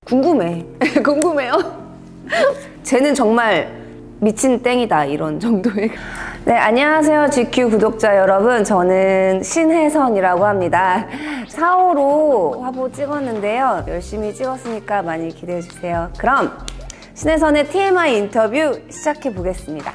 궁금해. 궁금해요? 쟤는 정말 미친 땡이다 이런 정도의. 네, 안녕하세요 GQ 구독자 여러분, 저는 신혜선이라고 합니다. 4호로 화보 찍었는데요, 열심히 찍었으니까 많이 기대해주세요. 그럼 신혜선의 TMI 인터뷰 시작해 보겠습니다.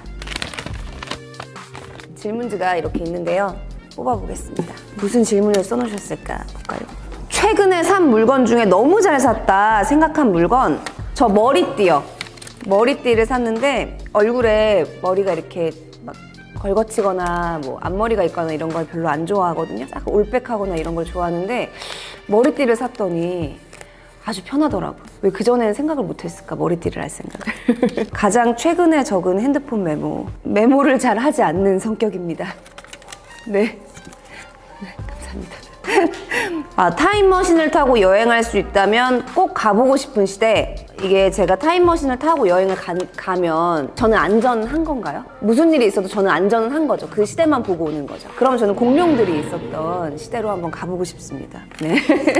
질문지가 이렇게 있는데요, 뽑아보겠습니다. 무슨 질문을 써놓으셨을까 볼까요? 최근에 산 물건 중에 너무 잘 샀다 생각한 물건, 저 머리띠요. 머리띠를 샀는데 얼굴에 머리가 이렇게 막 걸거치거나 뭐 앞머리가 있거나 이런 걸 별로 안 좋아하거든요. 약간 올백하거나 이런 걸 좋아하는데 머리띠를 샀더니 아주 편하더라고요. 왜 그전에는 생각을 못했을까, 머리띠를 할 생각을. 가장 최근에 적은 핸드폰 메모를 잘 하지 않는 성격입니다. 네, 감사합니다. 타임머신을 타고 여행할 수 있다면 꼭 가보고 싶은 시대. 이게 제가 타임머신을 타고 여행을 가면 저는 안전한 건가요? 무슨 일이 있어도 저는 안전은 한 거죠. 그 시대만 보고 오는 거죠. 그럼 저는 공룡들이 있었던 시대로 한번 가보고 싶습니다. 네.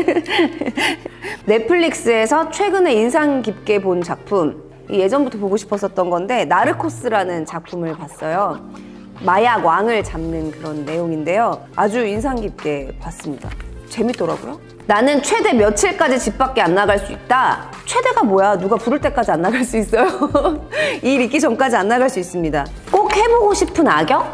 넷플릭스에서 최근에 인상 깊게 본 작품, 예전부터 보고 싶었었던 건데 나르코스라는 작품을 봤어요. 마약 왕을 잡는 그런 내용인데요, 아주 인상 깊게 봤습니다. 재밌더라고요. 나는 최대 며칠까지 집 밖에 안 나갈 수 있다. 최대가 뭐야? 누가 부를 때까지 안 나갈 수 있어요? 일 있기 전까지 안 나갈 수 있습니다. 꼭 해보고 싶은 악역?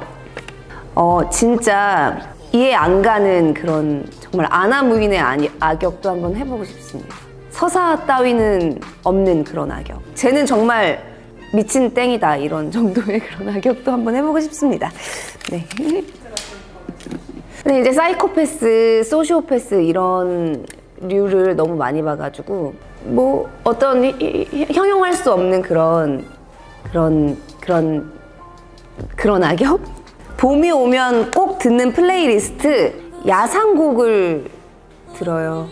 진짜 이해 안 가는 그런 정말 아나무인의 악역도 한번 해보고 싶습니다. 서사 따위는 없는 그런 악역. 쟤는 정말 미친 땡이다 이런 정도의 그런 악역도 한번 해보고 싶습니다. 네. 근데 이제 사이코패스, 소시오패스 이런 류를 너무 많이 봐가지고 뭐 어떤 형용할 수 없는 그런 악역? 봄이 오면 꼭 듣는 플레이리스트, 야상곡을 들어요.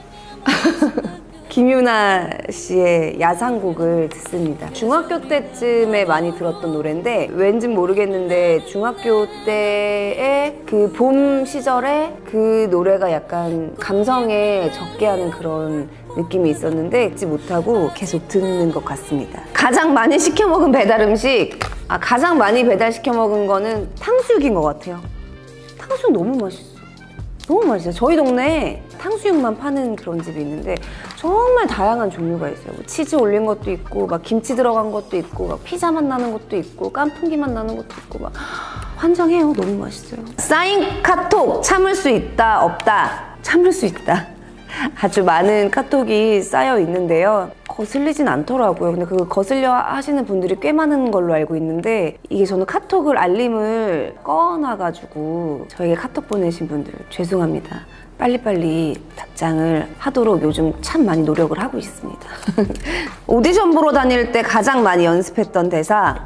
김유나 씨의 야상곡을 듣습니다. 중학교 때쯤에 많이 들었던 노래인데 왠진 모르겠는데 중학교 때의 그 봄 시절에 그 노래가 약간 감성에 적게 하는 그런 느낌이 있었는데 듣지 못하고 계속 듣는 것 같습니다. 가장 많이 시켜 먹은 배달 음식, 가장 많이 배달시켜 먹은 거는 탕수육인 것 같아요. 탕수육 너무 맛있어. 너무 맛있어요. 저희 동네에 탕수육만 파는 그런 집이 있는데 정말 다양한 종류가 있어요. 뭐 치즈 올린 것도 있고, 막 김치 들어간 것도 있고, 막 피자 맛 나는 것도 있고, 깐풍기 맛 나는 것도 있고, 막 환장해요. 너무 맛있어요. 쌓인 카톡, 참을 수 있다, 없다? 참을 수 있다. 아주 많은 카톡이 쌓여 있는데요, 거슬리진 않더라고요. 근데 그 거슬려 하시는 분들이 꽤 많은 걸로 알고 있는데, 이게 저는 카톡을 알림을 꺼놔가지고 저에게 카톡 보내신 분들 죄송합니다. 빨리빨리 답장을 하도록 요즘 참 많이 노력을 하고 있습니다. 오디션 보러 다닐 때 가장 많이 연습했던 대사,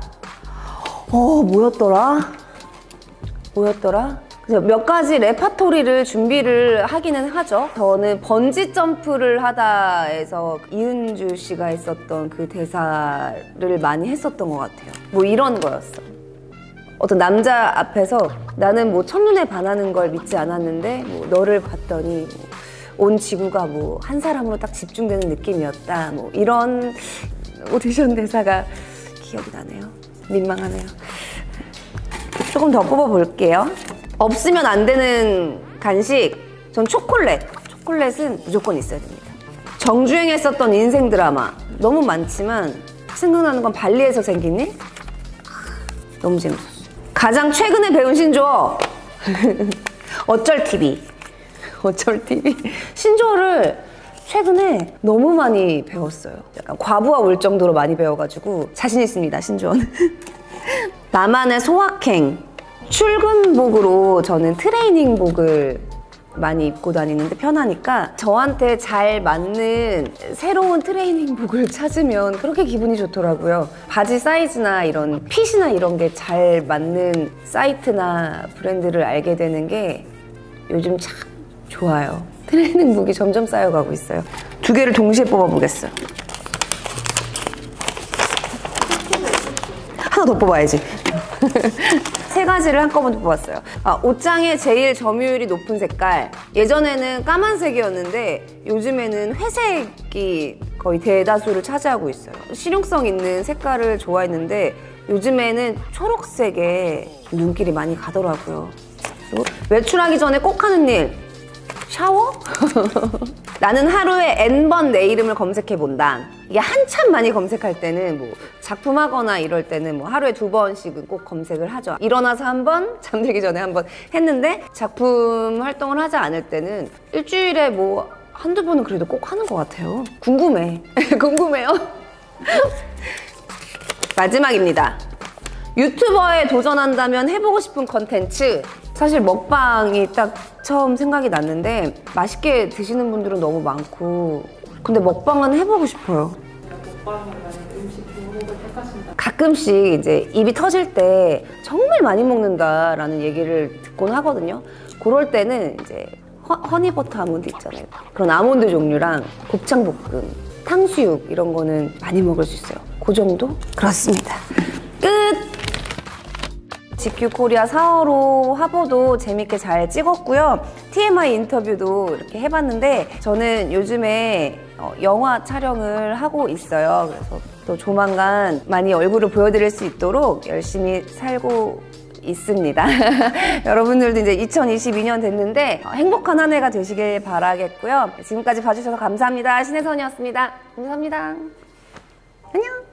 뭐였더라? 몇 가지 레파토리를 준비를 하기는 하죠. 저는 번지 점프를 하다 해서 이은주 씨가 했었던 그 대사를 많이 했었던 것 같아요. 뭐 이런 거였어. 어떤 남자 앞에서 나는 뭐 첫눈에 반하는 걸 믿지 않았는데 뭐 너를 봤더니 뭐 온 지구가 뭐 한 사람으로 딱 집중되는 느낌이었다. 뭐 이런 오디션 대사가 기억이 나네요. 민망하네요. 조금 더 뽑아볼게요. 없으면 안 되는 간식, 전 초콜릿. 초콜릿은 무조건 있어야 됩니다. 정주행했었던 인생 드라마 너무 많지만 생각나는 건 발리에서 생긴 일? 너무 재밌었어요. 가장 최근에 배운 신조어 어쩔 TV. 어쩔 TV. 신조어를 최근에 너무 많이 배웠어요. 약간 과부하 올 정도로 많이 배워가지고 자신 있습니다, 신조어는. 나만의 소확행. 출근복으로 저는 트레이닝복을 많이 입고 다니는데 편하니까 저한테 잘 맞는 새로운 트레이닝복을 찾으면 그렇게 기분이 좋더라고요. 바지 사이즈나 이런 핏이나 이런 게 잘 맞는 사이트나 브랜드를 알게 되는 게 요즘 참 좋아요. 트레이닝복이 점점 쌓여가고 있어요. 두 개를 동시에 뽑아보겠어요. 하나 더 뽑아야지. 세 가지를 한꺼번에 뽑았어요. 옷장에 제일 점유율이 높은 색깔. 예전에는 까만색이었는데 요즘에는 회색이 거의 대다수를 차지하고 있어요. 실용성 있는 색깔을 좋아했는데 요즘에는 초록색에 눈길이 많이 가더라고요. 그리고 외출하기 전에 꼭 하는 일, 샤워? 나는 하루에 N번 내 이름을 검색해 본다. 이게 한참 많이 검색할 때는 뭐 작품하거나 이럴 때는 뭐 하루에 2번씩은 꼭 검색을 하죠. 일어나서 한 번, 잠들기 전에 한 번 했는데 작품 활동을 하지 않을 때는 일주일에 뭐 한두 번은 그래도 꼭 하는 것 같아요. 궁금해. 궁금해요? 마지막입니다. 유튜버에 도전한다면 해보고 싶은 컨텐츠. 사실 먹방이 딱 처음 생각이 났는데 맛있게 드시는 분들은 너무 많고 근데 먹방은 해보고 싶어요. 먹방이라는 음식 종목을 택하신다. 가끔씩 이제 입이 터질 때 정말 많이 먹는다라는 얘기를 듣곤 하거든요. 그럴 때는 이제 허니버터 아몬드 있잖아요. 그런 아몬드 종류랑 곱창볶음, 탕수육 이런 거는 많이 먹을 수 있어요. 그 정도? 그렇습니다. 끝! GQ 코리아 4월호 화보도 재밌게 잘 찍었고요. TMI 인터뷰도 이렇게 해봤는데 저는 요즘에 영화 촬영을 하고 있어요. 그래서 또 조만간 많이 얼굴을 보여드릴 수 있도록 열심히 살고 있습니다. 여러분들도 이제 2022년 됐는데 행복한 한 해가 되시길 바라겠고요. 지금까지 봐주셔서 감사합니다. 신혜선이었습니다. 감사합니다. 안녕.